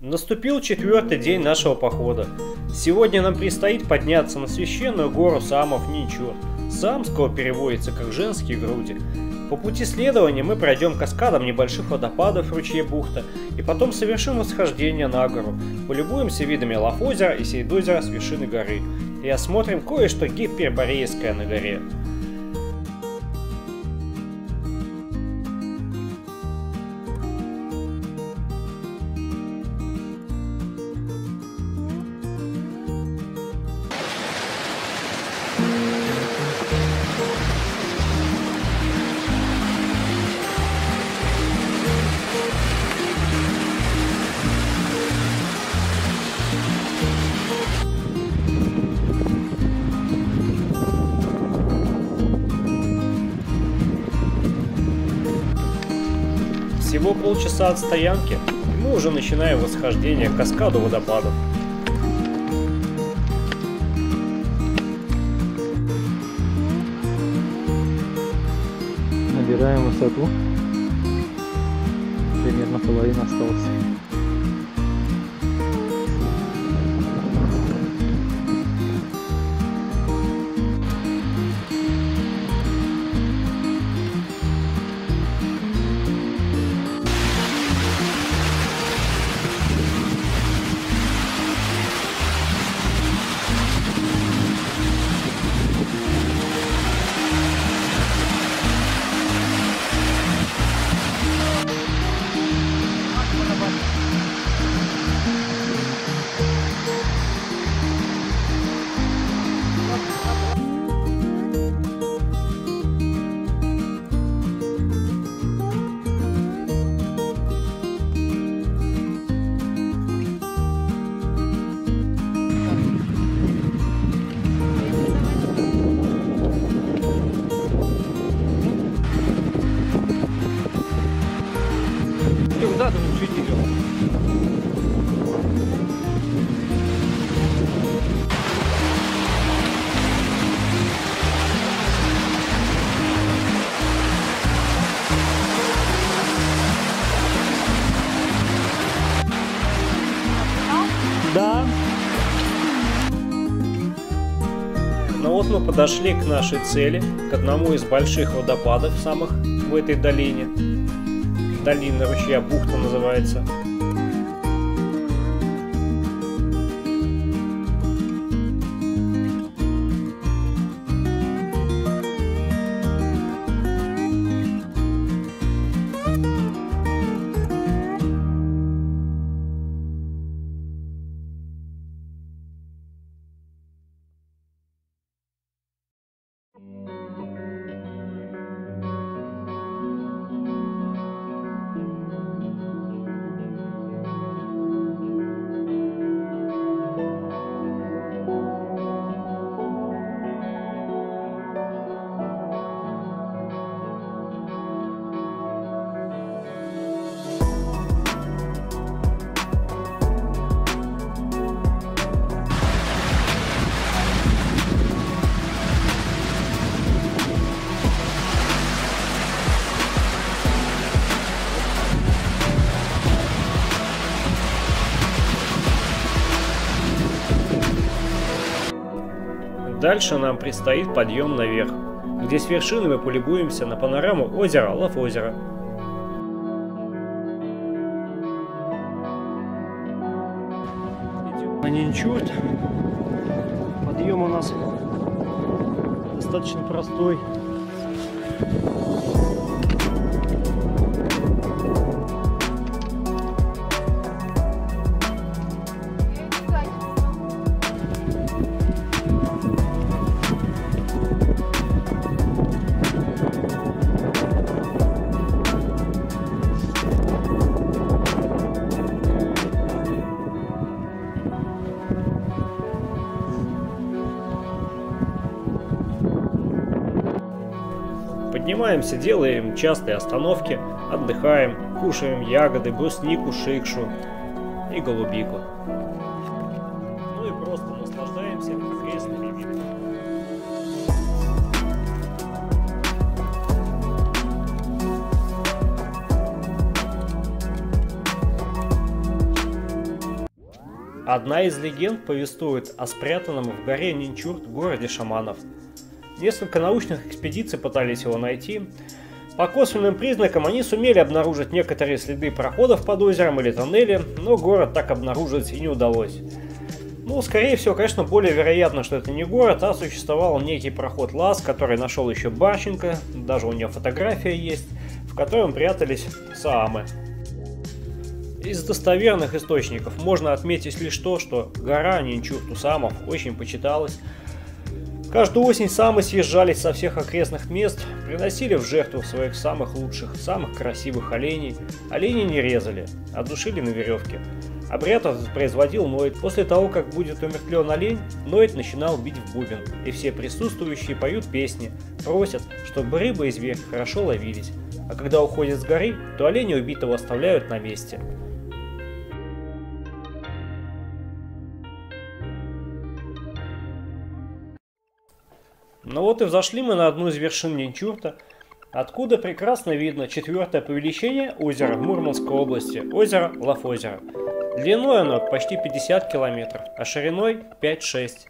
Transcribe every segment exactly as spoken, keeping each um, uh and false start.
Наступил четвертый день нашего похода. Сегодня нам предстоит подняться на священную гору Самов Нинчурт. Самского переводится как «женские груди». По пути следования мы пройдем каскадом небольших водопадов в ручье Бухта и потом совершим восхождение на гору, полюбуемся видами Лаф-озера и Сейдозера с вершины горы и осмотрим кое-что гиперборейское на горе. Всего полчаса от стоянки, и мы уже начинаем восхождение к каскаду водопадов. Набираем высоту. Примерно половина осталась. Задом чуть идет. Да. Ну вот мы подошли к нашей цели, к одному из больших водопадов самых в этой долине. Долина ручья Бухта называется. Дальше нам предстоит подъем наверх, где с вершины мы полюбуемся на панораму озера Лаф-озера. Идем на Нинчурт. Подъем у нас достаточно простой. Поднимаемся, делаем частые остановки, отдыхаем, кушаем ягоды, бруснику, шикшу и голубику. Ну и просто наслаждаемся окрестными видами. Одна из легенд повествует о спрятанном в горе Нинчурт городе шаманов. Несколько научных экспедиций пытались его найти. По косвенным признакам они сумели обнаружить некоторые следы проходов под озером или тоннели, но город так обнаружить и не удалось. Ну, скорее всего, конечно, более вероятно, что это не город, а существовал некий проход-лаз, который нашел еще Барченко, даже у него фотография есть, в котором прятались саамы. Из достоверных источников можно отметить лишь то, что гора Нинчурт у саамов очень почиталась. Каждую осень саамы съезжались со всех окрестных мест, приносили в жертву своих самых лучших, самых красивых оленей. Оленей не резали, а душили на веревке. Обряд производил Ноид. После того, как будет умертвлен олень, Ноид начинал бить в бубен, и все присутствующие поют песни, просят, чтобы рыба и зверь хорошо ловились. А когда уходят с горы, то оленя убитого оставляют на месте. Ну вот и взошли мы на одну из вершин Нинчурта, откуда прекрасно видно четвертое по величине озеро в Мурманской области, озеро Лафозеро. Длиной оно почти пятьдесят километров, а шириной пять-шесть.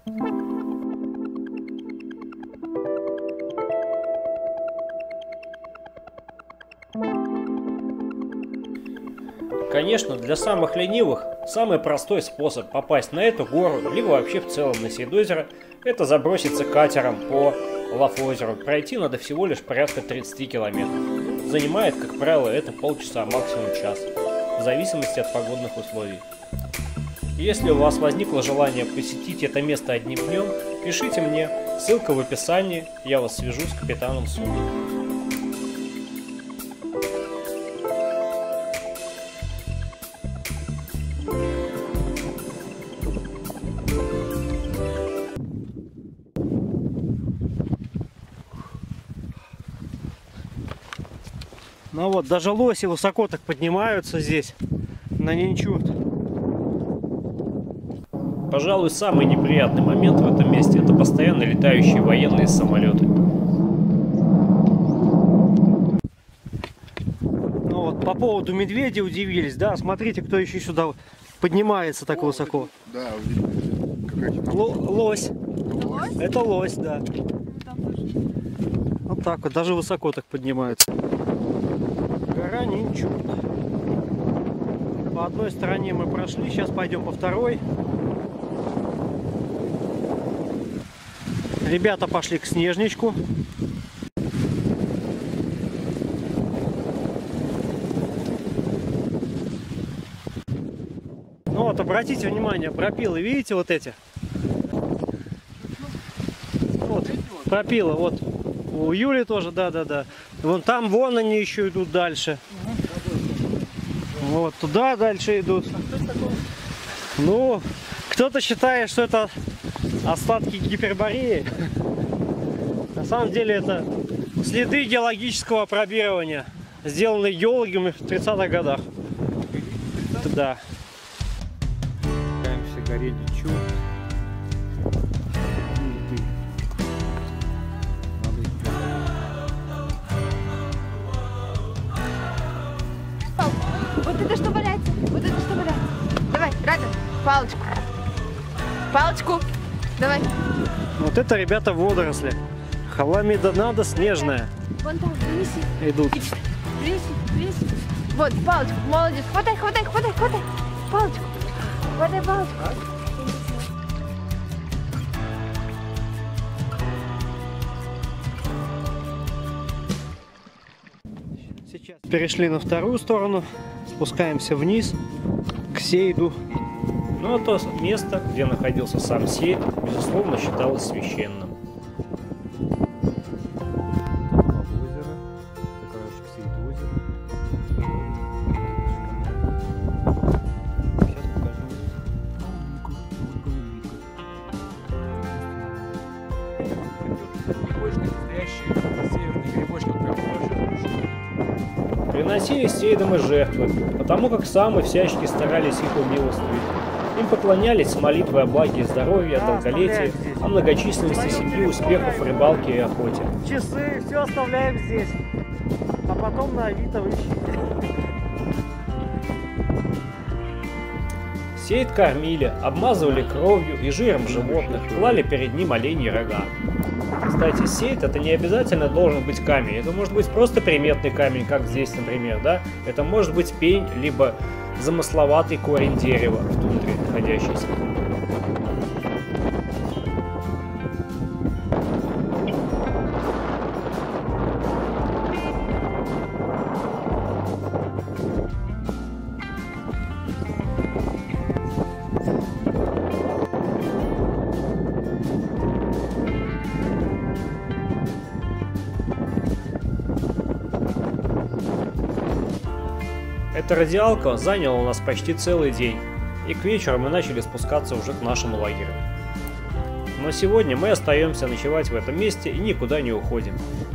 Конечно, для самых ленивых самый простой способ попасть на эту гору, либо вообще в целом на Сейдозеро, это заброситься катером по Лафозеру. Пройти надо всего лишь порядка тридцати километров. Занимает, как правило, это полчаса, максимум час, в зависимости от погодных условий. Если у вас возникло желание посетить это место одним днем, пишите мне, ссылка в описании, я вас свяжу с капитаном судна. Ну вот, даже лоси высоко так поднимаются здесь, на Нинчурт. Пожалуй, самый неприятный момент в этом месте — это постоянно летающие военные самолеты. Ну вот, по поводу медведя удивились, да? Смотрите, кто еще сюда поднимается так О, высоко. Да, какая-то лось. лось. Это лось, да. Вот так вот, даже высоко так поднимаются. Гора Нинчурт. По одной стороне мы прошли, сейчас пойдем по второй. Ребята пошли к снежничку. Ну вот, обратите внимание, пропилы, видите вот эти? Вот, пропилы, вот. У Юли тоже, да-да-да. Вон там, вон они еще идут дальше. Вот, туда дальше идут. Ну, кто-то считает, что это остатки Гипербореи. На самом деле это следы геологического пробирования, сделанные геологами в тридцатых годах. Да. Спускаемся к горе Нинчурт. Вот это что валяется? Вот это что валяется? Давай, Рада, палочку. Палочку. Давай. Вот это, ребята, водоросли. Халамидонада снежная. Вон там, принеси. Идут. Принеси, принеси. Вот, палочку. Молодец. Хватай, хватай, хватай, хватай. Палочку. Хватай палочку. Сейчас перешли на вторую сторону. Спускаемся вниз к Сейду. Ну а то место, где находился сам Сейд, безусловно, считалось священным. Приносили Сейдам и жертвы, потому как самые всячески старались их умилостивить. Им поклонялись с молитвой о благе и здоровье, о долголетии, о многочисленности семьи, успехов в рыбалке и охоте. Часы, все оставляем здесь, а потом на Авито ищите. Сейд кормили, обмазывали кровью и жиром животных, клали перед ним оленьи рога. Кстати, сейд это не обязательно должен быть камень, это может быть просто приметный камень, как здесь, например, да? Это может быть пень, либо замысловатый корень дерева в тундре находящийся. Эта радиалка заняла у нас почти целый день, и к вечеру мы начали спускаться уже к нашему лагерю. Но сегодня мы остаемся ночевать в этом месте и никуда не уходим.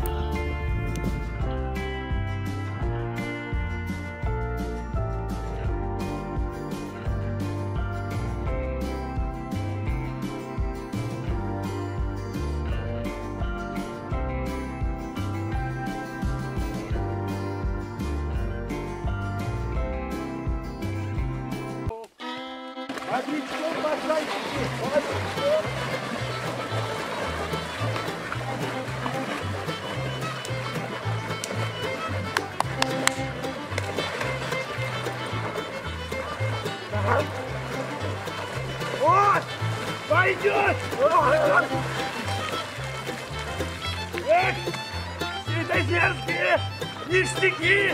Вот! Пойдет! Эх! Светозерские ништяки!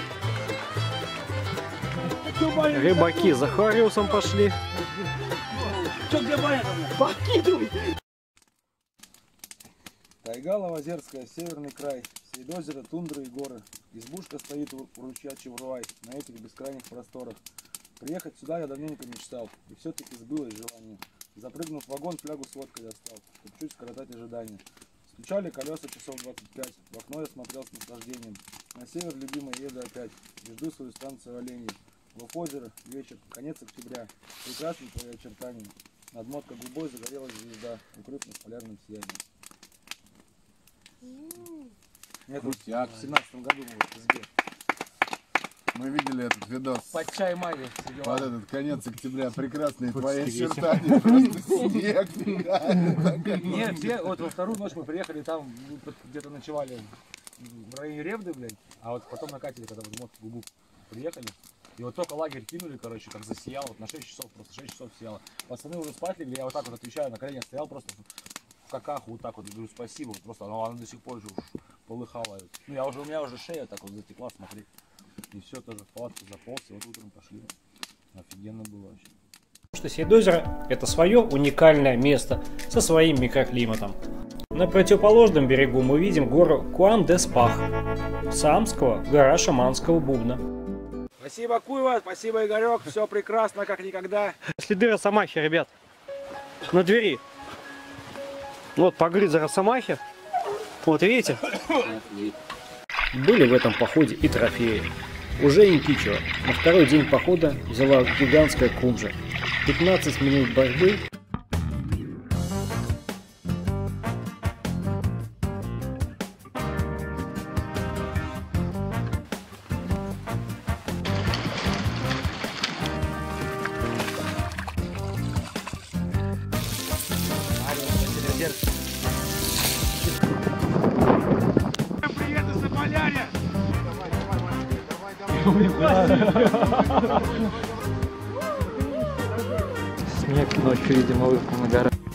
Рыбаки за Хариусом пошли. Что где моя? Подкидывай! Тайга Лавозерская, северный край, среди озера, тундры и горы. Избушка стоит у ручья Чевруай, на этих бескрайних просторах. Приехать сюда я давненько мечтал, и все-таки сбылось желание. Запрыгнув в вагон, флягу с водкой достал, чтобы чуть скоротать ожидания. Стучали колеса часов двадцать пять, в окно я смотрел с наслаждением. На север, любимый, еду опять, и жду свою станцию оленей. В озеро, вечер, конец октября, прекрасны твои очертания. Над мотко губой загорелась звезда, укрыв нас полярным сиянием. Это в семнадцатом году было в избе. Мы видели этот видос. Под чай мали. Вот этот конец октября, прекрасные твои очертания, просто снег. Нет, все, вот во вторую ночь мы приехали, там где-то ночевали в районе Ревды, блядь, а вот потом на катере, когда в мотку губу приехали, и вот только лагерь кинули, короче, как засияло, вот на шесть часов, просто шесть часов сияло. Пацаны уже спать легли, я вот так вот отвечаю, на коленях стоял просто в какаху, вот так вот, говорю, спасибо, вот просто она, она до сих пор же полыхала. Ну я уже, у меня уже шея так вот затекла, смотри. И все, тоже в палатку заполз, и вот утром пошли. Офигенно было вообще. Что Сейд-озеро это свое уникальное место со своим микроклиматом. На противоположном берегу мы видим гору Куан-де-Спах, Саамского, гора шаманского бубна. Спасибо, Куева, спасибо, Игорек, все прекрасно, как никогда. Следы росомахи, ребят, на двери. Вот погрызы росомахи. Вот видите? Были в этом походе и трофеи. Уже Инкичева на второй день похода взяла гигантская кунжа. пятнадцать минут борьбы. Приеду за полярье! Снег ночью, видимо, выпал на горах.